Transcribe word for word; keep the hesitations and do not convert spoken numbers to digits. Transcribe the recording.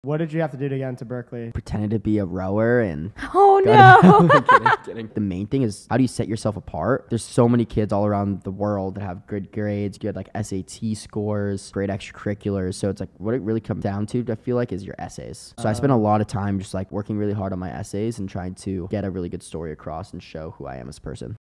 What did you have to do to get into Berkeley? Pretended to be a rower and Oh no. kidding, kidding. The main thing is, how do you set yourself apart? There's so many kids all around the world that have good grades, good like S A T scores, great extracurriculars. So it's like what it really comes down to, I feel like, is your essays. So um, I spent a lot of time just like working really hard on my essays and trying to get a really good story across and show who I am as a person.